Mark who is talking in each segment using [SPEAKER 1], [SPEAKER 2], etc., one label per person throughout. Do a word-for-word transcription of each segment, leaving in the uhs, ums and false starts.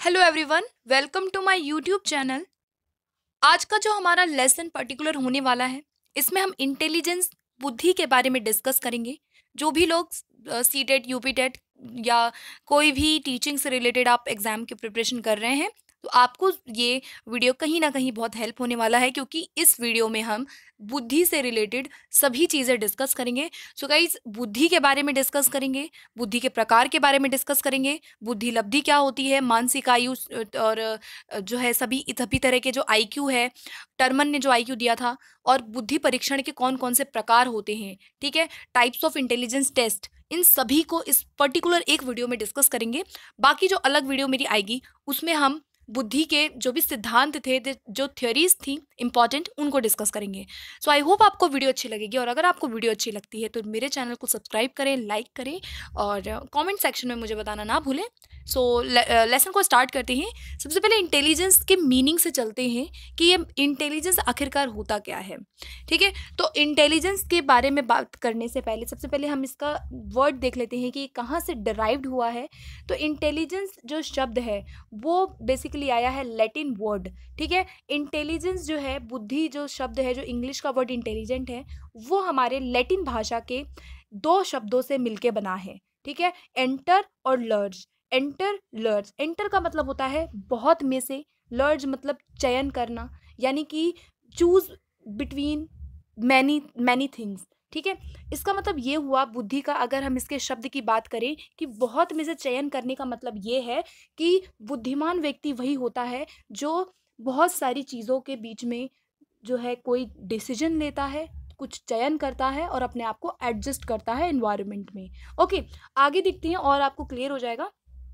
[SPEAKER 1] Hello everyone, welcome to my YouTube channel. आज का जो हमारा लेसन पर्टिकुलर होने वाला है, इसमें हम इंटेलिजेंस बुद्धि के बारे में डिस्कस करेंगे। जो भी लोग C TET U P TET या कोई भी टीचिंग से रिलेटेड आप एग्ज़ाम की प्रिपरेशन कर रहे हैं, तो आपको ये वीडियो कहीं ना कहीं बहुत हेल्प होने वाला है, क्योंकि इस वीडियो में हम बुद्धि से रिलेटेड सभी चीज़ें डिस्कस करेंगे। सो गाइस, बुद्धि के बारे में डिस्कस करेंगे, बुद्धि के प्रकार के बारे में डिस्कस करेंगे, बुद्धि लब्धि क्या होती है, मानसिक आयु और अ, जो है सभी सभी तरह के जो आई क्यू है, टर्मन ने जो आई क्यू दिया था, और बुद्धि परीक्षण के कौन कौन से प्रकार होते हैं, ठीक है, टाइप्स ऑफ इंटेलिजेंस टेस्ट, इन सभी को इस पर्टिकुलर एक वीडियो में डिस्कस करेंगे। बाकी जो अलग वीडियो मेरी आएगी, उसमें हम बुद्धि के जो भी सिद्धांत थे, जो थ्योरीज थी इंपॉर्टेंट, उनको डिस्कस करेंगे। सो आई होप आपको वीडियो अच्छी लगेगी, और अगर आपको वीडियो अच्छी लगती है तो मेरे चैनल को सब्सक्राइब करें, लाइक करें, और कमेंट सेक्शन में मुझे बताना ना भूलें। सो लेसन को स्टार्ट करते हैं। सबसे पहले इंटेलिजेंस के मीनिंग से चलते हैं कि ये इंटेलिजेंस आखिरकार होता क्या है, ठीक है। तो इंटेलिजेंस के बारे में बात करने से पहले सबसे पहले हम इसका वर्ड देख लेते हैं कि ये कहाँ से डिराइव्ड हुआ है। तो इंटेलिजेंस जो शब्द है वो बेसिकली आया है लैटिन वर्ड, ठीक है। इंटेलिजेंस जो है, बुद्धि जो शब्द है, जो इंग्लिश का वर्ड इंटेलिजेंट है, वो हमारे लैटिन भाषा के दो शब्दों से मिलके बना है, ठीक है। एंटर और लर्ज। एंटर लर्ज, एंटर का मतलब होता है बहुत में से, लर्ज मतलब चयन करना, यानी कि choose between many many things, ठीक है। इसका मतलब ये हुआ बुद्धि का, अगर हम इसके शब्द की बात करें कि बहुत में से चयन करने का मतलब ये है कि बुद्धिमान व्यक्ति वही होता है जो बहुत सारी चीज़ों के बीच में जो है कोई डिसीजन लेता है, कुछ चयन करता है और अपने आप को एडजस्ट करता है एनवायरनमेंट में। ओके, आगे देखते हैं और आपको क्लियर हो जाएगा।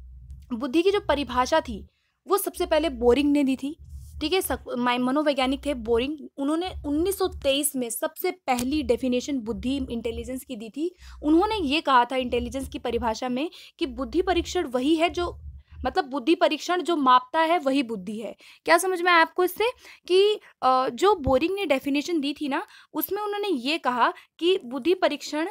[SPEAKER 1] बुद्धि की जो परिभाषा थी वो सबसे पहले बोरिंग ने दी थी, ठीक है। माय मनोवैज्ञानिक थे बोरिंग, उन्होंने उन्नीस सौ तेईस में सबसे पहली डेफिनेशन बुद्धि इंटेलिजेंस की दी थी। उन्होंने ये कहा था इंटेलिजेंस की परिभाषा में कि बुद्धि परीक्षण वही है जो, मतलब बुद्धि परीक्षण जो मापता है वही बुद्धि है। क्या समझ में आया आपको इससे कि अ, जो बोरिंग ने डेफिनेशन दी थी ना, उसमें उन्होंने ये कहा कि बुद्धि परीक्षण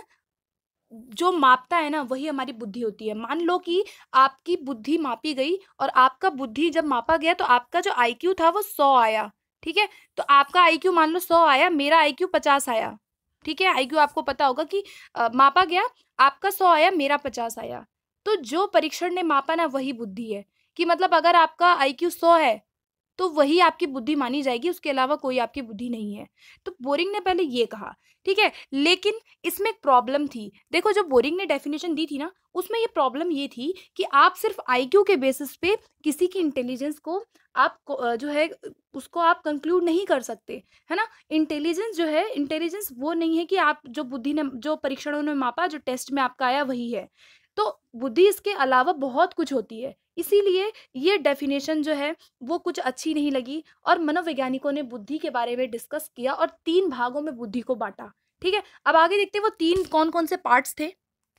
[SPEAKER 1] जो मापता है ना वही हमारी बुद्धि होती है। मान लो कि आपकी बुद्धि मापी गई और आपका बुद्धि जब मापा गया तो आपका जो आई क्यू था वो सौ आया, ठीक है। तो आपका आई क्यू मान लो सौ आया, मेरा आई क्यू पचास आया, ठीक है। आई क्यू आपको पता होगा कि अ, मापा गया, आपका सौ आया, मेरा पचास आया। तो जो परीक्षण ने मापा ना वही बुद्धि है, कि मतलब अगर आपका आई क्यू सौ है तो वही आपकी बुद्धि मानी जाएगी, उसके अलावा कोई आपकी बुद्धि नहीं है। तो बोरिंग ने पहले ये कहा, ठीक है। लेकिन इसमें एक प्रॉब्लम थी। देखो, जो बोरिंग ने डेफिनेशन दी थी ना, उसमें ये प्रॉब्लम ये थी कि आप सिर्फ आई क्यू के बेसिस पे किसी की इंटेलिजेंस को आप को- अ, जो है उसको आप कंक्लूड नहीं कर सकते, है ना। इंटेलिजेंस जो है, इंटेलिजेंस वो नहीं है कि आप जो बुद्धि ने, जो परीक्षणों ने मापा, जो टेस्ट में आपका आया वही है। तो बुद्धि इसके अलावा बहुत कुछ होती है, इसीलिए ये डेफिनेशन जो है वो कुछ अच्छी नहीं लगी, और मनोवैज्ञानिकों ने बुद्धि के बारे में डिस्कस किया और तीन भागों में बुद्धि को बांटा, ठीक है। अब आगे देखते हैं वो तीन कौन कौन से पार्ट्स थे।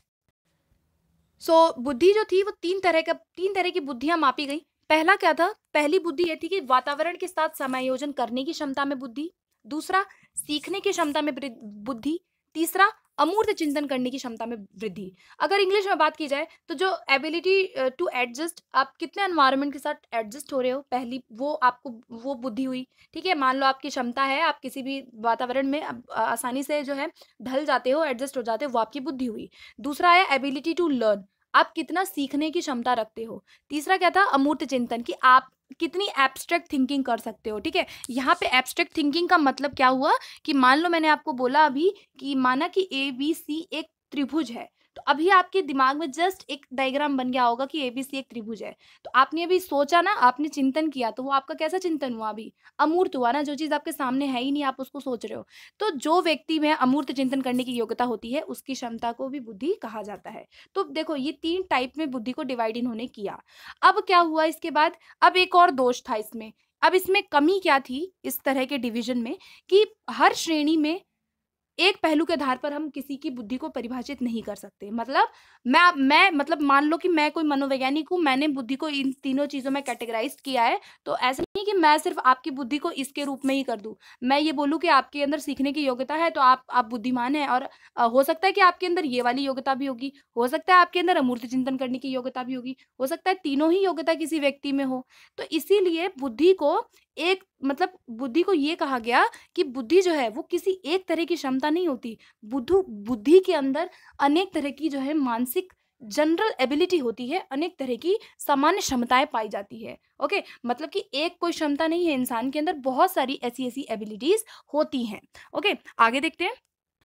[SPEAKER 1] सो so, बुद्धि जो थी वो तीन तरह का तीन तरह की बुद्धियां मापी गई। पहला क्या था, पहली बुद्धि ये थी कि वातावरण के साथ समायोजन करने की क्षमता में बुद्धि। दूसरा, सीखने की क्षमता में वृ- बुद्धि। तीसरा, अमूर्त चिंतन करने की क्षमता में वृद्धि। अगर इंग्लिश में बात की जाए तो जो एबिलिटी टू एडजस्ट, आप कितने एनवायरनमेंट के साथ एडजस्ट हो रहे हो, पहली वो आपको वो बुद्धि हुई, ठीक है। मान लो आपकी क्षमता है, आप किसी भी वातावरण में आप, आ, आसानी से जो है ढल जाते हो, एडजस्ट हो जाते हो, वो आपकी बुद्धि हुई। दूसरा आया एबिलिटी टू लर्न, आप कितना सीखने की क्षमता रखते हो। तीसरा क्या था, अमूर्त चिंतन, कि आप कितनी एब्स्ट्रैक्ट थिंकिंग कर सकते हो, ठीक है। यहाँ पे एब्स्ट्रैक्ट थिंकिंग का मतलब क्या हुआ कि मान लो मैंने आपको बोला अभी कि माना कि ए बी सी एक त्रिभुज है, तो अभी आपके दिमाग में जस्ट एक डायग्राम बन गया होगा कि ए बी सी एक त्रिभुज है। तो आपने अभी सोचा ना, आपने चिंतन किया, तो वो आपका कैसा चिंतन हुआ, अभी अमूर्त हुआ ना, जो चीज आपके सामने है ही नहीं आप उसको सोच रहे हो। तो जो व्यक्ति में अमूर्त चिंतन करने की योग्यता होती है उसकी क्षमता को भी बुद्धि कहा जाता है। तो देखो, ये तीन टाइप में बुद्धि को डिवाइड इन्होंने किया। अब क्या हुआ इसके बाद, अब एक और दोष था इसमें। अब इसमें कमी क्या थी इस तरह के डिवीजन में, कि हर श्रेणी में एक पहलू के आधार पर हम किसी की बुद्धि को परिभाषित नहीं कर सकते। मतलब मैं मैं मतलब मान लो कि मैं कोई मनोवैज्ञानिक हूँ, मैंने बुद्धि को इन तीनों चीज़ों में कैटेगराइज़ किया है, तो ऐसा नहीं कि मैं सिर्फ़ आपकी बुद्धि को इसके रूप में ही कर दूँ। मैं ये बोलूँ कि आपके अंदर सीखने की योग्यता है, तो आप आप बुद्धिमान हैं, और अ, हो सकता है कि आपके अंदर ये वाली योग्यता भी होगी, हो सकता है आपके अंदर अमूर्त चिंतन करने की योग्यता भी होगी, हो सकता है तीनों ही योग्यता किसी व्यक्ति में हो। तो इसीलिए बुद्धि को एक मतलब बुद्धि को ये कहा गया कि बुद्धि जो है वो किसी एक तरह की क्षमता नहीं होती। बुद्धू बुद्धि के अंदर अनेक तरह की जो है मानसिक जनरल एबिलिटी होती है, अनेक तरह की सामान्य क्षमताएँ पाई जाती है। ओके? मतलब कि एक कोई क्षमता नहीं है इंसान के अंदर, बहुत सारी ऐसी-ऐसी एबिलिटीज़ होती हैं। ओके? आगे देखते हैं।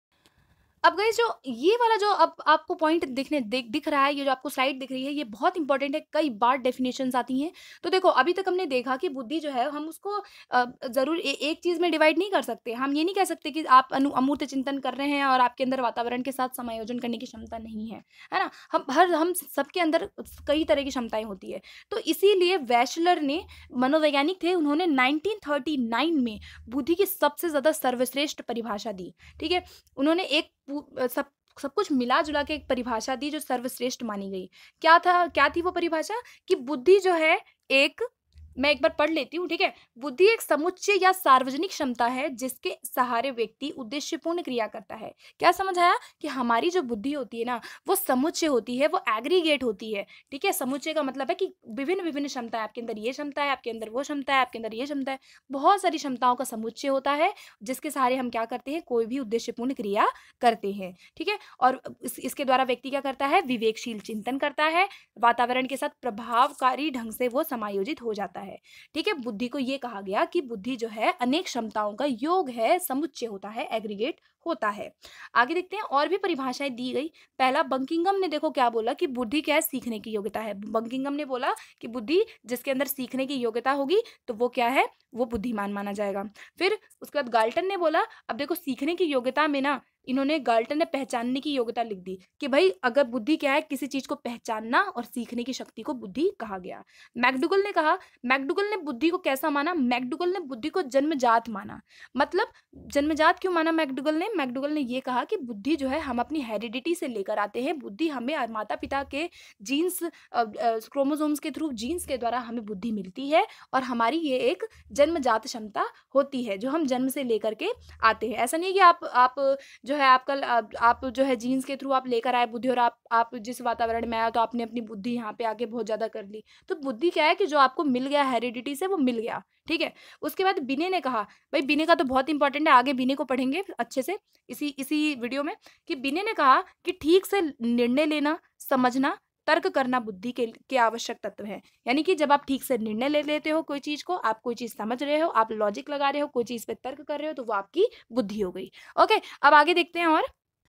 [SPEAKER 1] अब गाइस जो ये वाला जो अब आपको पॉइंट दिखने दिख दिख रहा है, ये जो आपको स्लाइड दिख रही है, ये बहुत इंपॉर्टेंट है, कई बार डेफिनेशंस आती हैं। तो देखो अभी तक हमने देखा कि बुद्धि जो है हम उसको अ, ज़रूर ए एक चीज़ में डिवाइड नहीं कर सकते। हम ये नहीं कह सकते कि आप अनु अमूर्त चिंतन कर रहे हैं और आपके अंदर वातावरण के साथ समायोजन करने की क्षमता नहीं है, है ना? हम हर हम सबके अंदर कई तरह की क्षमताएँ होती है। तो इसीलिए वेशलर ने, मनोवैज्ञानिक थे, उन्होंने नाइनटीन थर्टी नाइन में बुद्धि की सबसे ज़्यादा सर्वश्रेष्ठ परिभाषा दी, ठीक है? उन्होंने एक पू अ, सब सब कुछ मिला-जुला के एक परिभाषा दी जो सर्वश्रेष्ठ मानी गई। क्या था क्या थी वो परिभाषा? कि बुद्धि जो है एक, मैं एक बार पढ़ लेती हूँ, ठीक है? बुद्धि एक समुच्चय या सार्वजनिक क्षमता है जिसके सहारे व्यक्ति उद्देश्यपूर्ण क्रिया करता है। क्या समझ आया? कि हमारी जो बुद्धि होती है ना, वो समुच्चय होती है, वो एग्रीगेट होती है, ठीक है? समुच्चय का मतलब है कि विभिन्न-विभिन्न क्षमताएँ, आपके अंदर ये क्षमता है, आपके अंदर वो क्षमता है, आपके अंदर ये क्षमता है। बहुत सारी क्षमताओं का समुच्चय होता है, जिसके सहारे हम क्या करते हैं? कोई भी उद्देश्यपूर्ण क्रिया करते हैं, ठीक है? और इस इसके द्वारा व्यक्ति क्या करता है? विवेकशील चिंतन करता है, वातावरण के साथ प्रभावकारी ढंग से वो समायोजित हो जाता है, ठीक है? बुद्धि को ये कहा गया कि बुद्धि जो है अनेक क्षमताओं का योग है, समुच्चय होता है, एग्रीगेट होता है। आगे देखते हैं, और भी परिभाषाएँ दी गई। पहला, बंकिंघम ने देखो क्या बोला कि बुद्धि क्या है? सीखने की योग्यता है। बंकिंघम ने बोला कि बुद्धि जिसके अंदर सीखने की योग्यता होगी, तो वो क्या है? वो बुद्धिमान माना जाएगा। फिर उसके बाद गाल्टन ने बोला, अब देखो सीखने की योग्यता में ना, इन्होंने गाल्टन ने पहचानने की योग्यता लिख दी कि भाई अगर बुद्धि क्या है? किसी चीज़ को पहचानना और सीखने की शक्ति को बुद्धि कहा गया। मैकडूगल ने कहा, मैकडूगल ने बुद्धि को कैसा माना? मैकडूगल ने बुद्धि को जन्मजात माना। मतलब जन्मजात क्यों माना मैकडूगल ने? मैकडूगल ने ये कहा कि बुद्धि जो है हम अपनी हेरिडिटी से लेकर आते हैं। बुद्धि हमें और माता-पिता के जीन्स, अ अ, क्रोमोसोम्स के थ्रू, जीन्स के द्वारा हमें बुद्धि मिलती है, और हमारी ये एक जन्मजात क्षमता होती है जो हम जन्म से लेकर के आते हैं। ऐसा नहीं है कि आप आप जो है आप कल आप आप जो है जीन्स के थ्रू आप लेकर आए बुद्धि, और आप आप जिस वातावरण में आए तो आपने अपनी बुद्धि यहाँ पे आके बहुत ज़्यादा कर ली। तो बुद्धि क्या है कि जो आपको मिल गया हेरिडिटी से, वो मिल गया, ठीक है? उसके बाद बिने ने कहा, भाई बिने का तो बहुत इंपॉर्टेंट है, आगे बिने को पढ़ेंगे अच्छे से इसी इसी वीडियो में, कि बिने ने कहा कि ठीक से निर्णय लेना, समझना, तर्क करना बुद्धि के के आवश्यक तत्व हैं। यानी कि जब आप ठीक से निर्णय ले लेते हो कोई चीज़ को, आप कोई चीज़ समझ रहे हो, आप लॉजिक लगा रहे हो, कोई चीज़ पे तर्क कर रहे हो, तो वो आपकी बुद्धि हो गई। ओके, अब आगे देखते हैं। और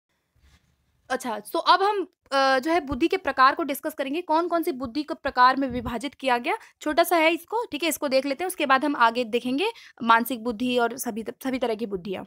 [SPEAKER 1] अच्छा, सो अब हम अ, जो है बुद्धि के प्रकार को डिस्कस करेंगे, कौन-कौन सी बुद्धि को प्रकार में विभाजित किया गया। छोटा-सा है इसको, ठीक है? इसको देख लेते हैं, उसके बाद हम आगे देखेंगे मानसिक बुद्धि और सभी त सभी तरह की बुद्धियाँ।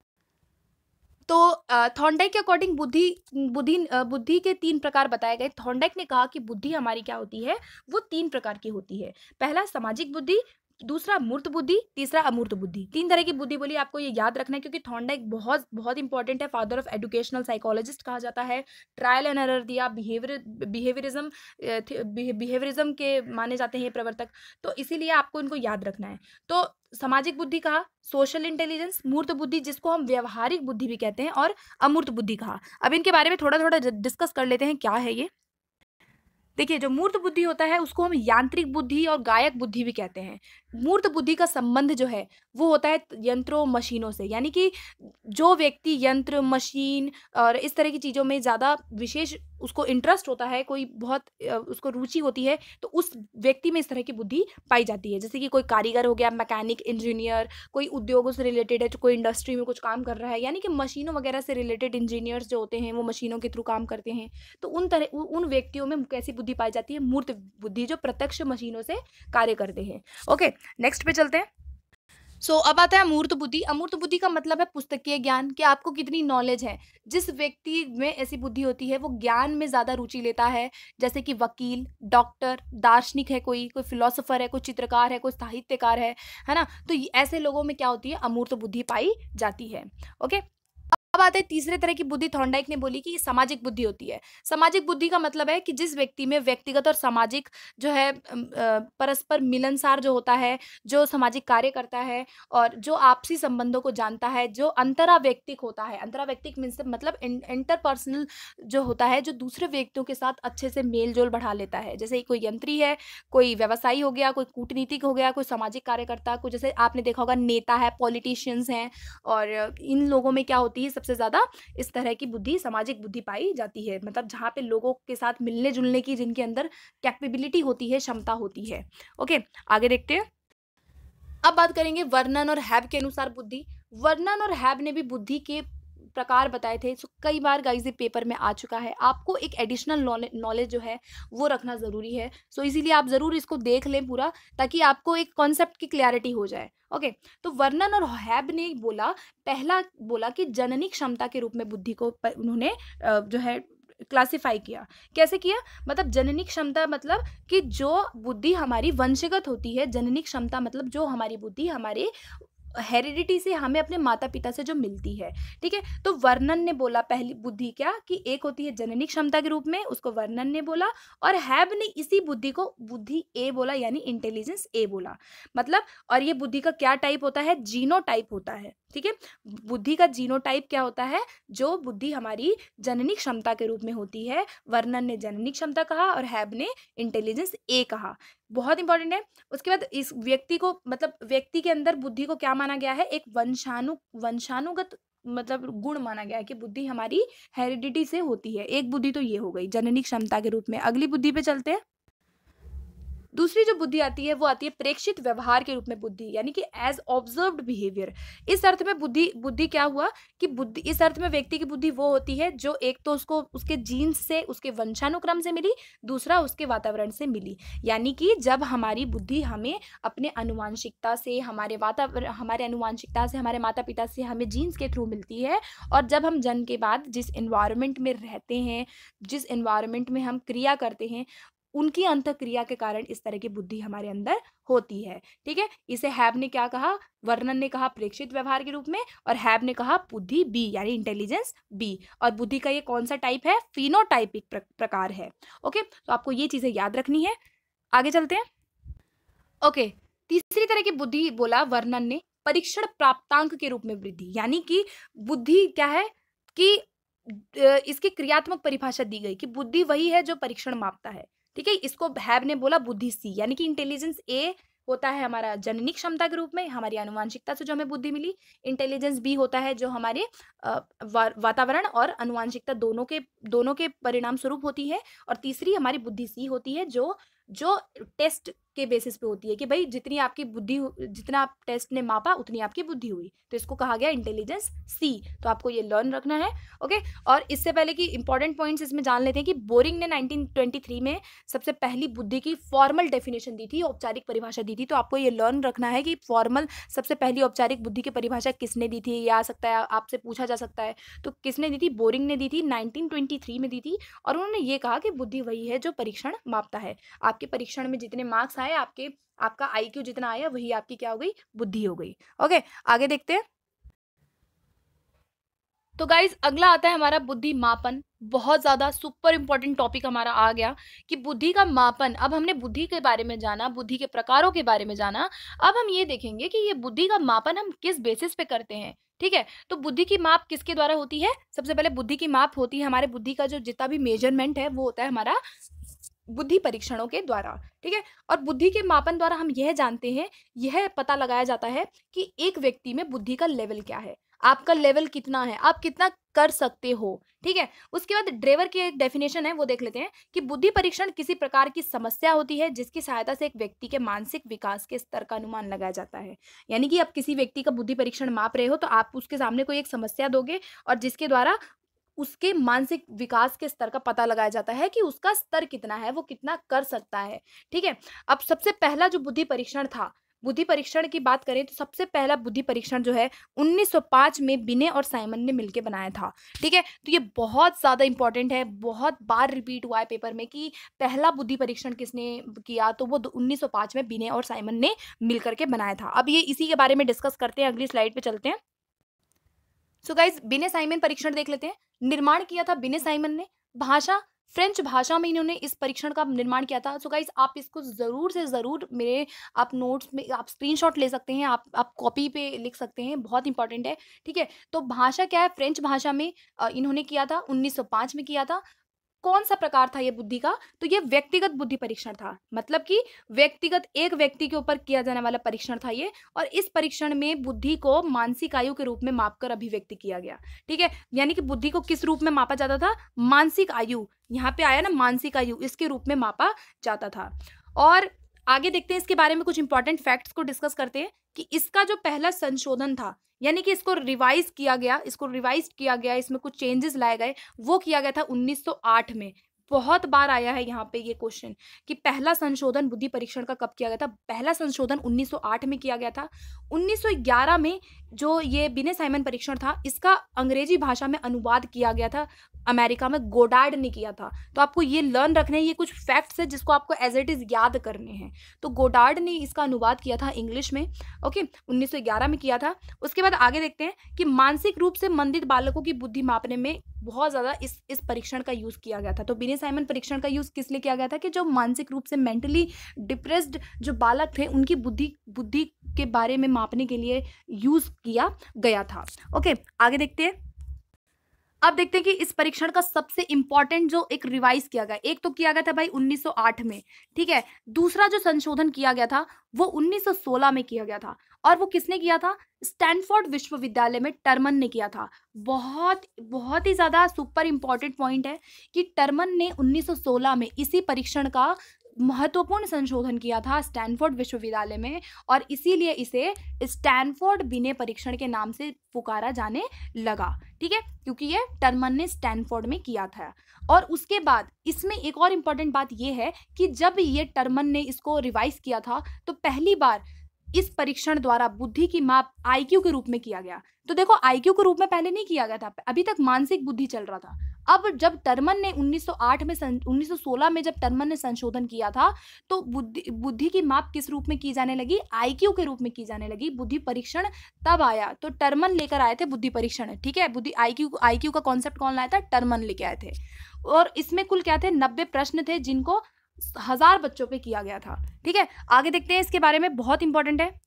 [SPEAKER 1] तो अ, थॉर्नडाइक के अकॉर्डिंग बुद्धि बुद्धि अ, बुद्धि के तीन प्रकार बताए गए। थॉर्नडाइक ने कहा कि बुद्धि हमारी क्या होती है, वो तीन प्रकार की होती है। पहला सामाजिक बुद्धि, दूसरा मूर्त बुद्धि, तीसरा अमूर्त बुद्धि। तीन तरह की बुद्धि बोली, आपको ये याद रखना है क्योंकि थॉर्नडाइक बहुत बहुत इंपॉर्टेंट है, फादर ऑफ एजुकेशनल साइकोलॉजिस्ट कहा जाता है। ट्रायल एंड एरर दिया, behaviour behaviourism uh, the beha behaviourism के माने जाते हैं ये प्रवर्तक, तो इसीलिए आपको इनको याद रखना है। तो सामाजिक बुद्धि कहा, सोशल इंटेलिजेंस, मूर्त बुद्धि जिसको हम व्यावहारिक बुद्धि भी कहते हैं, और अमूर्त बुद्धि कहा। अब इनके बारे में थोड़ा-थोड़ा ड डिस्कस कर लेते हैं, क्या है ये? देखिए, जो मूर्त बुद्धि होता है उसको हम यांत्रिक बुद्धि और गायक बुद्धि भी कहते हैं। मूर्त बुद्धि का संबंध जो है वो होता है यंत्रों, मशीनों से, यानी कि जो व्यक्ति यंत्र, मशीन और इस तरह की चीज़ों में ज़्यादा विशेष उसको इंटरेस्ट होता है, कोई बहुत अ, उसको रुचि होती है, तो उस व्यक्ति में इस तरह की बुद्धि पाई जाती है। जैसे कि कोई कारीगर हो गया, मैकेनिक, इंजीनियर, कोई उद्योगों से रिलेटेड है, तो कोई इंडस्ट्री में कुछ काम कर रहा है, यानी कि मशीनों वगैरह से रिलेटेड इंजीनियर्स जो होते हैं, वो मशीनों के थ्रू काम करते हैं। तो उन तरह उ उन व्यक्तियों में कैसी बुद्धि पाई जाती है? मूर्त बुद्धि, जो प्रत्यक्ष मशीनों से कार्य करते हैं। ओके, नेक्स्ट पे चलते हैं। सो so, अब आता है अमूर्त बुद्धि। अमूर्त बुद्धि का मतलब है पुस्तकीय ज्ञान, कि आपको कितनी नॉलेज है। जिस व्यक्ति में ऐसी बुद्धि होती है वो ज्ञान में ज़्यादा रुचि लेता है, जैसे कि वकील, डॉक्टर, दार्शनिक है, कोई कोई फिलोसोफर है, कोई चित्रकार है, कोई साहित्यकार है, है ना? तो ये ऐसे लोगों में क्या होती है? अमूर्त बुद्धि पाई जाती है। ओके। अब आते हैं तीसरे तरह की बुद्धि। थॉर्नडाइक ने बोली कि सामाजिक बुद्धि होती है। सामाजिक बुद्धि का मतलब है कि जिस व्यक्ति में व्यक्तिगत और सामाजिक जो है अम, अ, परस्पर मिलनसार जो होता है, जो सामाजिक कार्य करता है और जो आपसी संबंधों को जानता है, जो अंतरावैयक्तिक होता है। अंतरावैयक्तिक मीन्स मतलब इंटरपर्सनल जो होता है, जो दूसरे व्यक्तियों के साथ अच्छे से मेल जोल बढ़ा लेता है। जैसे कोई यंत्री है, कोई व्यवसायी हो गया, कोई कूटनीतिक हो गया, कोई सामाजिक कार्यकर्ता, कोई जैसे आपने देखा होगा नेता है, पॉलिटिशियंस हैं, और इन लोगों में क्या होती है सबसे ज़्यादा इस तरह की बुद्धि, सामाजिक बुद्धि पाई जाती है। मतलब जहाँ पे लोगों के साथ मिलने-जुलने की जिनके अंदर कैपेबिलिटी होती है, क्षमता होती है। ओके, आगे देखते हैं। अब बात करेंगे वर्नन और हैब के अनुसार बुद्धि। वर्नन और हैब ने भी बुद्धि के प्रकार बताए थे। सो कई बार गाइस ये पेपर में आ चुका है। आपको एक एडिशनल नॉलेज जो है वो रखना ज़रूरी है। सो इसीलिए आप ज़रूर इसको देख लें पूरा, ताकि आपको एक कॉन्सेप्ट की क्लैरिटी हो जाए। ओके, तो वर्नन और हैब ने बोला, पहला बोला कि जननी क्षमता के रूप में बुद्धि को प उन्होंने अ, जो है क्लासिफाई किया। कैसे किया? मतलब जननी क्षमता मतलब कि जो बुद्धि हमारी वंशगत होती है, जननी क्षमता मतलब जो हमारी बुद्धि हमारे हेरिडिटी से हमें अपने माता-पिता से जो मिलती है, ठीक है? तो वर्नन ने बोला पहली बुद्धि क्या कि एक होती है जननी क्षमता के रूप में, उसको वर्नन ने बोला, और हैब ने इसी बुद्धि को बुद्धि ए बोला, यानी इंटेलिजेंस ए बोला। मतलब और ये बुद्धि का क्या टाइप होता है? जीनोटाइप होता है, ठीक है? बुद्धि का जीनोटाइप क्या होता है? जो बुद्धि हमारी जननी क्षमता के रूप में होती है, वर्नन ने जननी क्षमता कहा और हैब ने इंटेलिजेंस ए कहा। बहुत इंपॉर्टेंट है। उसके बाद इस व्यक्ति को मतलब व्यक्ति के अंदर बुद्धि को क्या माना गया है? एक वंशानु वंशानुगत मतलब गुण माना गया है कि बुद्धि हमारी हेरिडिटी से होती है। एक बुद्धि तो ये हो गई जननी क्षमता के रूप में। अगली बुद्धि पे चलते हैं। दूसरी जो बुद्धि आती है वो आती है प्रेक्षित व्यवहार के रूप में बुद्धि, यानी कि एज ऑब्जर्व्ड बिहेवियर। इस अर्थ में बुद्धि बुद्धि क्या हुआ कि बुद्धि इस अर्थ में व्यक्ति की बुद्धि वो होती है जो एक तो उसको उसके जीन्स से, उसके वंशानुक्रम से मिली, दूसरा उसके वातावरण से मिली। यानी कि जब हमारी बुद्धि हमें अपने अनुवांशिकता से, हमारे वातावरण हमारे अनुवांशिकता से, हमारे माता पिता से हमें जीन्स के थ्रू मिलती है, और जब हम जन्म के बाद जिस इन्वायरमेंट में रहते हैं, जिस इन्वायरमेंट में हम क्रिया करते हैं, उनकी अंतःक्रिया के कारण इस तरह की बुद्धि हमारे अंदर होती है, ठीक है? इसे हैब ने क्या कहा? वर्नन ने कहा प्रेक्षित व्यवहार के रूप में, और हैब ने कहा बुद्धि बी, यानी इंटेलिजेंस बी। और बुद्धि का ये कौन सा टाइप है? फिनोटाइपिक प्र, प्रकार है। ओके, तो आपको ये चीजें याद रखनी है। आगे चलते हैं। ओके, तीसरी तरह की बुद्धि बोला वर्नन ने परीक्षण प्राप्तांक के रूप में वृद्धि, यानी कि बुद्धि क्या है कि अ, इसकी क्रियात्मक परिभाषा दी गई कि बुद्धि वही है जो परीक्षण मापता है, ठीक है? इसको हैब ने बोला बुद्धि सी, यानी कि इंटेलिजेंस ए होता है हमारा जननी क्षमता के रूप में, हमारी आनुवांशिकता से जो हमें बुद्धि मिली। इंटेलिजेंस बी होता है जो हमारे अ, वा, वातावरण और अनुवांशिकता दोनों के दोनों के परिणाम स्वरूप होती है। और तीसरी हमारी बुद्धि सी होती है जो जो टेस्ट के बेसिस पे होती है कि भाई जितनी आपकी बुद्धि जितना आप टेस्ट ने मापा उतनी आपकी बुद्धि हुई, तो इसको कहा गया इंटेलिजेंस सी। तो आपको ये लर्न रखना है। ओके, और इससे पहले कि इंपॉर्टेंट पॉइंट्स इसमें जान लेते हैं कि बोरिंग ने नाइनटीन ट्वेंटी थ्री में सबसे पहली बुद्धि की फॉर्मल डेफिनेशन दी थी, औपचारिक परिभाषा दी थी। तो आपको ये लर्न रखना है कि फॉर्मल सबसे पहली औपचारिक बुद्धि की परिभाषा किसने दी थी, या आ सकता है आपसे पूछा जा सकता है। तो किसने दी थी? बोरिंग ने दी थी, नाइनटीन ट्वेंटी थ्री में दी थी। और उन्होंने ये कहा कि बुद्धि वही है जो परीक्षण मापता है। आपके परीक्षण में जितने मार्क्स आए, आपके आपका आईक्यू जितना आया, वही आपकी क्या हो गई? बुद्धि हो गई। ओके, आगे देखते हैं। तो गाइज अगला आता है हमारा बुद्धि मापन। बहुत ज्यादा सुपर इंपॉर्टेंट टॉपिक हमारा आ गया कि बुद्धि का मापन। अब हमने बुद्धि के बारे में जाना, बुद्धि के प्रकारों के बारे में जाना। अब हम ये देखेंगे कि ये बुद्धि का मापन हम किस बेसिस पे करते हैं, ठीक है? तो बुद्धि की माप किसके द्वारा होती है? सबसे पहले बुद्धि की माप होती है हमारे बुद्धि का जो जितना भी मेजरमेंट है वो होता है हमारा बुद्धि परीक्षणों के द्वारा, ठीक है? और बुद्धि के मापन द्वारा हम यह जानते हैं, यह पता लगाया जाता है कि एक व्यक्ति में बुद्धि का लेवल क्या है, आपका लेवल कितना है, आप कितना कर सकते हो, ठीक है? उसके बाद ड्रेवर की एक डेफिनेशन है वो देख लेते हैं कि बुद्धि परीक्षण किसी प्रकार की समस्या होती है जिसकी सहायता से एक व्यक्ति के मानसिक विकास के स्तर का अनुमान लगाया जाता है। यानी कि आप किसी व्यक्ति का बुद्धि परीक्षण माप रहे हो तो आप उसके सामने कोई एक समस्या दोगे और जिसके द्वारा उसके मानसिक विकास के स्तर का पता लगाया जाता है कि उसका स्तर कितना है, वो कितना कर सकता है, ठीक है? अब सबसे पहला जो बुद्धि परीक्षण था, बुद्धि परीक्षण की बात करें तो सबसे पहला बुद्धि परीक्षण जो है उन्नीस सौ पाँच में बिने और साइमन ने मिलकर बनाया था, ठीक है? तो ये बहुत ज़्यादा इंपॉर्टेंट है, बहुत बार रिपीट हुआ है पेपर में कि पहला बुद्धि परीक्षण किसने किया, तो वो उन्नीस सौ पाँच में बिने और साइमन ने मिलकर के बनाया था। अब ये इसी के बारे में डिस्कस करते हैं, अगली स्लाइड पे चलते हैं। सो गाइज बिने साइमन परीक्षण देख लेते हैं। निर्माण किया था बिने साइमन ने। भाषा फ्रेंच भाषा में इन्होंने इस परीक्षण का निर्माण किया था। सो गाइज आप इसको जरूर से जरूर मेरे आप नोट्स में आप स्क्रीनशॉट ले सकते हैं, आप आप कॉपी पे लिख सकते हैं, बहुत इंपॉर्टेंट है। ठीक है, तो भाषा क्या है, फ्रेंच भाषा में अ, इन्होंने किया था, उन्नीस सौ पाँच में किया था। कौन सा प्रकार था ये बुद्धि का, तो ये व्यक्तिगत बुद्धि परीक्षण था, मतलब कि व्यक्तिगत एक व्यक्ति के ऊपर किया जाने वाला परीक्षण था ये। और इस परीक्षण में बुद्धि को मानसिक आयु के रूप में मापकर अभिव्यक्ति किया गया। ठीक है, यानी कि बुद्धि को किस रूप में मापा जाता था, मानसिक आयु, यहाँ पे आया ना मानसिक आयु, इसके रूप में मापा जाता था। और आगे देखते हैं इसके बारे में कुछ इंपॉर्टेंट फैक्ट्स को डिस्कस करते हैं कि इसका जो पहला संशोधन था, यानी कि इसको रिवाइज किया गया, इसको रिवाइज किया गया, इसमें कुछ चेंजेस लाए गए, वो किया गया था उन्नीस सौ आठ में। बहुत बार आया है यहाँ पे ये क्वेश्चन कि पहला संशोधन बुद्धि परीक्षण का कब किया गया था। पहला संशोधन उन्नीस सौ आठ में किया गया था। उन्नीस सौ ग्यारह में जो ये बिने साइमन परीक्षण था, इसका अंग्रेजी भाषा में अनुवाद किया गया था, अमेरिका में गोडार्ड ने किया था। तो आपको ये लर्न रखने हैं, ये कुछ फैक्ट्स है जिसको आपको एज इट इज याद करने हैं। तो गोडार्ड ने इसका अनुवाद किया था इंग्लिश में, ओके, उन्नीस सौ ग्यारह में किया था। उसके बाद आगे देखते हैं कि मानसिक रूप से मंदित बालकों की बुद्धि मापने में बहुत ज्यादा इस इस परीक्षण का यूज किया गया था। तो बिने साइमन परीक्षण का यूज किस लिए किया गया था कि जो मानसिक रूप से मेंटली डिप्रेस्ड जो बालक थे, उनकी बुद्धि बुद्धि के बारे में मापने के लिए यूज किया गया था। ओके, आगे देखते हैं। अब देखते हैं कि इस परीक्षण का सबसे इंपॉर्टेंट जो एक रिवाइज किया गया, एक तो किया गया था भाई उन्नीस सौ आठ में, ठीक है, दूसरा जो संशोधन किया गया था वो उन्नीस सौ सोलह में किया गया था। और वो किसने किया था, स्टैनफोर्ड विश्वविद्यालय में टर्मन ने किया था। बहुत बहुत ही ज्यादा सुपर इंपॉर्टेंट पॉइंट है कि टर्मन ने उन्नीस सौ सोलह में इसी परीक्षण का महत्वपूर्ण संशोधन किया था स्टैनफोर्ड विश्वविद्यालय में, और इसीलिए इसे स्टैनफोर्ड बिने परीक्षण के नाम से पुकारा जाने लगा। ठीक है, क्योंकि ये टर्मन ने स्टैनफोर्ड में किया था। और उसके बाद इसमें एक और इम्पॉर्टेंट बात यह है कि जब ये टर्मन ने इसको रिवाइज किया था तो पहली बार इस परीक्षण द्वारा बुद्धि की माप आईक्यू के रूप में किया गया। तो देखो आईक्यू के रूप में पहले नहीं किया गया था, अभी तक मानसिक बुद्धि चल रहा था। अब जब टर्मन ने उन्नीस सौ आठ में उन्नीस सौ सोलह में जब टर्मन ने संशोधन किया था तो बुद्धि बुद्धि की माप किस रूप में की जाने लगी, आईक्यू के रूप में की जाने लगी। बुद्धि परीक्षण तब आया, तो टर्मन लेकर आए थे बुद्धि परीक्षण। ठीक है, बुद्धि आईक्यू आईक्यू का कॉन्सेप्ट कौन लाया था, टर्मन लेके आए थे। और इसमें कुल क्या थे, नब्बे प्रश्न थे जिनको हजार बच्चों पे किया गया था। ठीक है, आगे देखते हैं इसके बारे में, बहुत इंपॉर्टेंट है।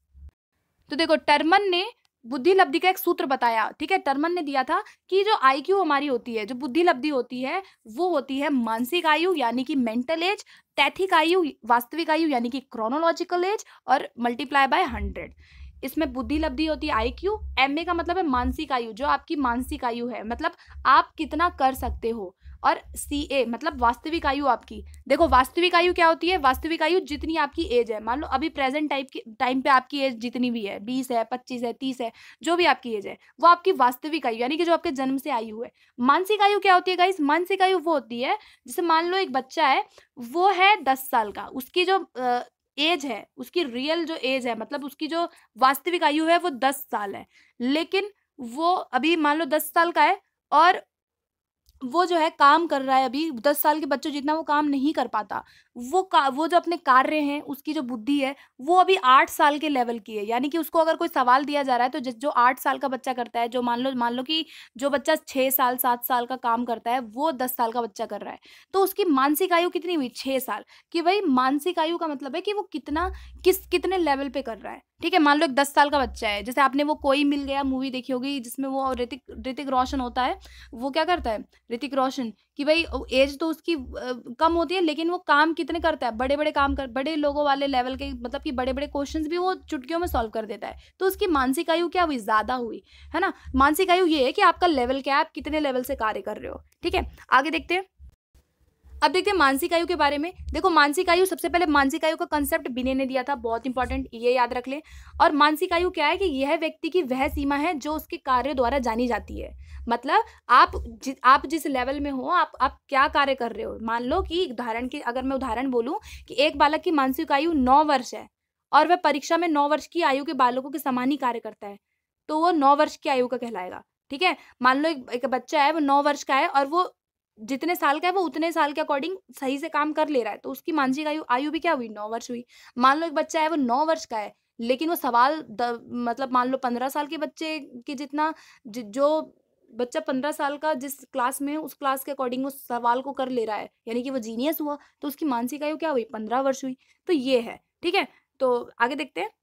[SPEAKER 1] तो देखो टर्मन ने बुद्धि लब्धि का एक सूत्र बताया। ठीक है, टर्मन ने दिया था कि जो आईक्यू हमारी होती है, जो बुद्धि लब्धि होती है, वो होती है मानसिक आयु यानी कि मेंटल एज, तैथिक आयु वास्तविक आयु यानी कि क्रोनोलॉजिकल एज, और मल्टीप्लाई बाय हंड्रेड। इसमें बुद्धि लब्धि होती है आईक्यू, एमए का मतलब है मानसिक आयु, जो आपकी मानसिक आयु है, मतलब आप कितना कर सकते हो, और सी ए मतलब वास्तविक आयु आपकी। देखो वास्तविक आयु क्या होती है, वास्तविक आयु जितनी आपकी एज है, मान लो अभी प्रेजेंट टाइप की टाइम पे आपकी एज जितनी भी है, बीस है, पच्चीस है, तीस है, जो भी आपकी एज है, वो आपकी वास्तविक आयु यानी कि जो आपके जन्म से आयु है। मानसिक आयु क्या होती है गाइस, मानसिक आयु वो होती है जैसे मान लो एक बच्चा है, वो है दस साल का, उसकी जो एज है, उसकी रियल जो एज है, मतलब उसकी जो वास्तविक आयु है वो दस साल है, लेकिन वो अभी मान लो दस साल का है और वो जो है काम कर रहा है। अभी दस साल के बच्चों जितना वो काम नहीं कर पाता, वो का वो जो अपने कार्य हैं, उसकी जो बुद्धि है वो अभी आठ साल के लेवल की है। यानी कि उसको अगर कोई सवाल दिया जा रहा है तो जिस जो आठ साल का बच्चा करता है, जो मान लो मान लो कि जो बच्चा छः साल सात साल का काम करता है वो दस साल का बच्चा कर रहा है, तो उसकी मानसिक आयु कितनी हुई, छः साल। कि भाई मानसिक आयु का मतलब है कि वो कितना किस कितने लेवल पे कर रहा है। ठीक है, मान लो एक दस साल का बच्चा है, जैसे आपने वो कोई मिल गया मूवी देखी होगी जिसमें वो ऋतिक ऋतिक रोशन होता है, वो क्या करता है ऋतिक रोशन, कि भाई एज तो उसकी अ, कम होती है लेकिन वो काम कितने करता है, बड़े बड़े काम कर, बड़े लोगों वाले लेवल के, मतलब कि बड़े बड़े क्वेश्चंस भी वो चुटकियों में सॉल्व कर देता है। तो उसकी मानसिक आयु क्या हुई, ज्यादा हुई, है ना। मानसिक आयु ये है कि आपका लेवल क्या है, आप कितने लेवल से कार्य कर रहे हो। ठीक है, आगे देखते हैं। अब देखते हैं मानसिक आयु के बारे में। देखो मानसिक आयु, सबसे पहले मानसिक आयु का कंसेप्ट बिने ने दिया था, बहुत इंपॉर्टेंट, ये याद रख ले। और मानसिक आयु क्या है कि यह व्यक्ति की वह सीमा है जो उसके कार्य द्वारा जानी जाती है। मतलब आप जि, आप जिस लेवल में हो, आप आप क्या कार्य कर रहे हो। मान लो कि उदाहरण की अगर मैं उदाहरण बोलूं कि एक बालक की मानसिक आयु नौ वर्ष है और वह परीक्षा में नौ वर्ष की आयु के बालकों के समान ही कार्य करता है, तो वो नौ वर्ष की आयु का कहलाएगा। ठीक है, मान लो एक, एक बच्चा है, वो नौ वर्ष का है और वो जितने साल का है वो उतने साल के अकॉर्डिंग सही से काम कर ले रहा है, तो उसकी मानसिक आयु आयु भी क्या हुई, नौ वर्ष हुई। मान लो एक बच्चा है, वो नौ वर्ष का है लेकिन वो सवाल द मतलब मान लो पंद्रह साल के बच्चे के जितना ज जो बच्चा पंद्रह साल का जिस क्लास में है, उस क्लास के अकॉर्डिंग वो सवाल को कर ले रहा है, यानी कि वो जीनियस हुआ, तो उसकी मानसिक आयु क्या हुई? पंद्रह वर्ष हुई। तो ये है, ठीक है? तो आगे देखते हैं।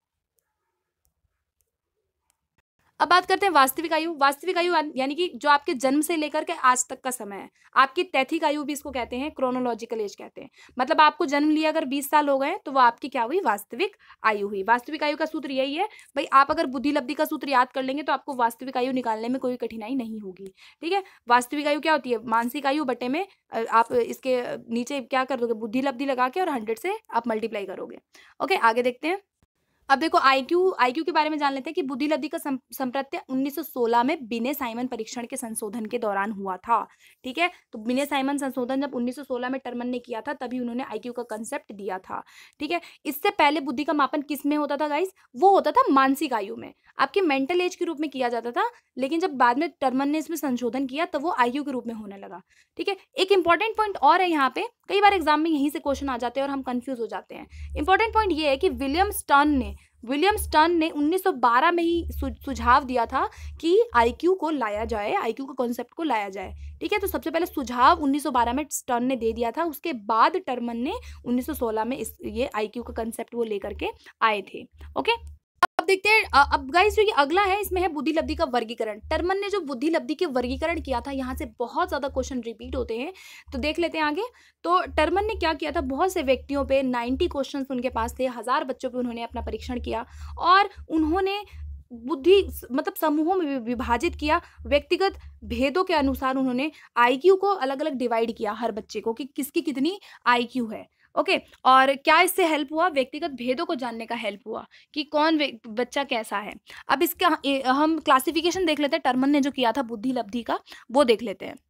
[SPEAKER 1] अब बात करते हैं वास्तविक आयु। वास्तविक आयु यान यानी कि जो आपके जन्म से लेकर के आज तक का समय है। आपकी तैथिक आयु भी इसको कहते हैं, क्रोनोलॉजिकल एज कहते हैं। मतलब आपको जन्म लिया अगर बीस साल हो गए, तो वो आपकी क्या हुई? वास्तविक आयु हुई। वास्तविक आयु का सूत्र यही है, भई आप अगर बुद्धि लब्धि का सूत्र याद कर लेंगे, तो आपको वास्तविक आयु निकालने में कोई कठिनाई नहीं होगी, ठीक है? वास्तविक आयु क्या होती है? मानसिक आयु बटे में अ, आप इसके नीचे क्या कर दोगे? बुद्धि लब्धि लगा के और हंड्रेड से आप मल्टीप्लाई करोगे। ओके, आगे देखते हैं। अब देखो आईक्यू आईक्यू के बारे में जान लेते हैं कि बुद्धि लब्धि का सम, संप्रत्य उन्नीस सौ सोलह में बिने साइमन परीक्षण के संशोधन के दौरान हुआ था, ठीक है? तो बिने साइमन संशोधन जब उन्नीस सौ सोलह में टर्मन ने किया था, तभी उन्होंने आईक्यू का कंसेप्ट दिया था, ठीक है? इससे पहले बुद्धि का मापन किस में होता था गाइस? वो होता था मानसिक आयु में, आपके मेंटल एज के रूप में किया जाता था, लेकिन जब बाद में टर्मन ने इसमें संशोधन किया, तब वो आईक्यू के रूप में होने लगा, ठीक है? एक इंपॉर्टेंट पॉइंट और है यहाँ पे, कई बार एग्जाम में यहीं से क्वेश्चन आ जाते हैं और हम कंफ्यूज हो जाते हैं। इंपॉर्टेंट पॉइंट ये है कि विलियम स्टर्न ने विलियम स्टर्न ने उन्नीस सौ बारह में ही सु, सुझाव दिया था कि आईक्यू को लाया जाए, आईक्यू के कॉन्सेप्ट को लाया जाए, ठीक है? तो सबसे पहले सुझाव उन्नीस सौ बारह में स्टर्न ने दे दिया था, उसके बाद टर्मन ने उन्नीस सौ सोलह में इस ये आईक्यू का कंसेप्ट वो लेकर के आए थे। ओके, अब देखते हैं। अ, अब गाइस जो ये अगला है, इसमें है बुद्धि लब्धि का वर्गीकरण। टर्मन ने जो बुद्धि लब्धि के वर्गीकरण किया था, यहाँ से बहुत ज्यादा क्वेश्चन रिपीट होते हैं, तो देख लेते हैं आगे। तो टर्मन ने क्या किया था? बहुत से व्यक्तियों पे नब्बे क्वेश्चंस उनके पास थे, हजार बच्चों पे उन्होंने अपना परीक्षण किया और उन्होंने बुद्धि मतलब समूहों में वि- विभाजित किया। व्यक्तिगत भेदों के अनुसार उन्होंने आईक्यू को अलग अलग डिवाइड किया, हर बच्चे को कि किसकी कितनी आईक्यू है। ओके, और क्या इससे हेल्प हुआ? व्यक्तिगत भेदों को जानने का हेल्प हुआ कि कौन वे- बच्चा कैसा है। अब इसका ए, हम क्लासिफिकेशन देख लेते हैं, टर्मन ने जो किया था बुद्धि लब्धि का, वो देख लेते हैं।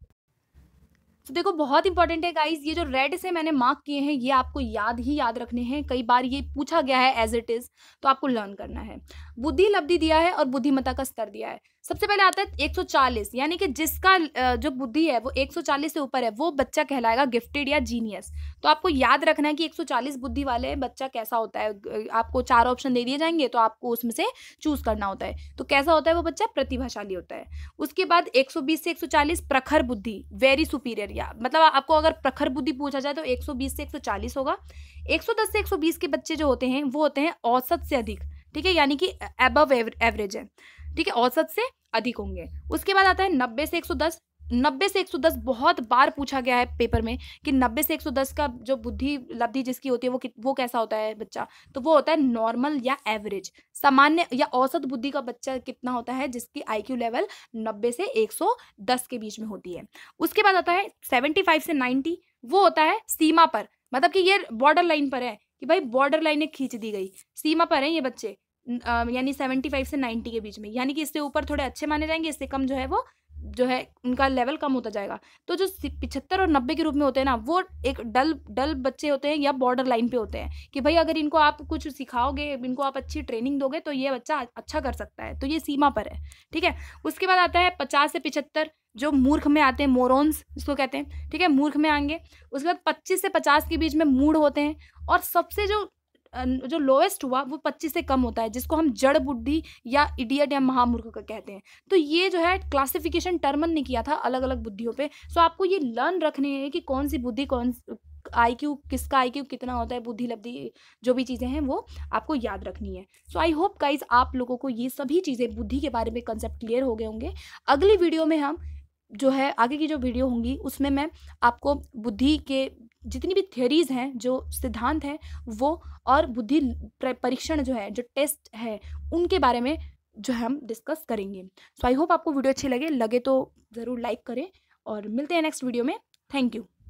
[SPEAKER 1] तो देखो बहुत इंपॉर्टेंट है गाइस, ये जो रेड से मैंने मार्क किए हैं, ये आपको याद ही याद रखने हैं, कई बार ये पूछा गया है एज इट इज, तो आपको लर्न करना है। बुद्धि लब्धि दिया है और बुद्धिमत्ता का स्तर दिया है। सबसे पहले आता है एक सौ चालीस, यानी कि जिसका अ, जो बुद्धि है वो एक सौ चालीस से ऊपर है, वो बच्चा कहलाएगा गिफ्टेड या जीनियस। तो आपको याद रखना है कि एक सौ चालीस बुद्धि वाले बच्चा कैसा होता है। अ, आपको चार ऑप्शन दे दिए जाएंगे, तो आपको उसमें से चूज करना होता है। तो कैसा होता है वो बच्चा? प्रतिभाशाली होता है। उसके बाद एक सौ बीस से एक सौ चालीस प्रखर बुद्धि, वेरी सुपीरियर, या मतलब आपको अगर प्रखर बुद्धि पूछा जाए तो एक सौ बीस से एक सौ चालीस होगा। एक सौ दस से एक सौ बीस के बच्चे जो होते हैं वो होते हैं औसत से अधिक, ठीक है? यानी कि अबव एवरेज है, ठीक है? औसत से अधिक होंगे। उसके बाद आता है नब्बे से एक सौ दस। नब्बे से एक सौ दस बहुत बार पूछा गया है पेपर में कि नब्बे से एक सौ दस का जो बुद्धि लब्धि जिसकी होती है वो कित- वो कैसा होता है बच्चा? तो वो होता है नॉर्मल या एवरेज, सामान्य या औसत बुद्धि का बच्चा कितना होता है? जिसकी आईक्यू लेवल नब्बे से एक सौ दस के बीच में होती है। उसके बाद आता है पचहत्तर से नब्बे, वो होता है सीमा पर, मतलब कि ये बॉर्डर लाइन पर है कि भाई बॉर्डर लाइनें खींच दी गई, सीमा पर है ये बच्चे, न- अ, यानी पचहत्तर से नब्बे के बीच में, यानी कि इससे ऊपर थोड़े अच्छे माने जाएंगे, इससे कम जो है वो जो है उनका लेवल कम होता जाएगा। तो जो पिछहत्तर और नब्बे के रूप में होते हैं ना, वो एक डल डल बच्चे होते हैं या बॉर्डर लाइन पे होते हैं कि भाई अगर इनको आप कुछ सिखाओगे, इनको आप अच्छी ट्रेनिंग दोगे, तो ये बच्चा अच्छा कर सकता है, तो ये सीमा पर है, ठीक है? उसके बाद आता है पचास से पिछहत्तर, जो मूर्ख में आते हैं, मोरॉन्स जिसको कहते हैं, ठीक है? मूर्ख में आएंगे। उसके बाद पच्चीस से पचास के बीच में मूढ़ होते हैं। और सबसे जो अ, जो लोएस्ट हुआ वो पच्चीस से कम होता है, जिसको हम जड़ बुद्धि या इडियट या महामूर्ख का कहते हैं। तो ये जो है क्लासिफिकेशन टर्मन ने किया था अलग अलग बुद्धियों पे। सो आपको ये लर्न रखने हैं कि कौन सी बुद्धि, कौन आईक्यू, किसका आईक्यू कितना होता है, बुद्धि लब्धि जो भी चीज़ें हैं वो आपको याद रखनी है। सो आई होप गाइज आप लोगों को ये सभी चीज़ें बुद्धि के बारे में कंसेप्ट क्लियर हो गए होंगे। अगली वीडियो में हम जो है आगे की जो वीडियो होंगी उसमें मैं आपको बुद्धि के जितनी भी थ्योरीज हैं, जो सिद्धांत हैं वो, और बुद्धि प्र- परीक्षण जो है, जो टेस्ट है, उनके बारे में जो है हम डिस्कस करेंगे। सो आई होप आपको वीडियो अच्छी लगे लगे तो ज़रूर लाइक करें और मिलते हैं नेक्स्ट वीडियो में। Thank you.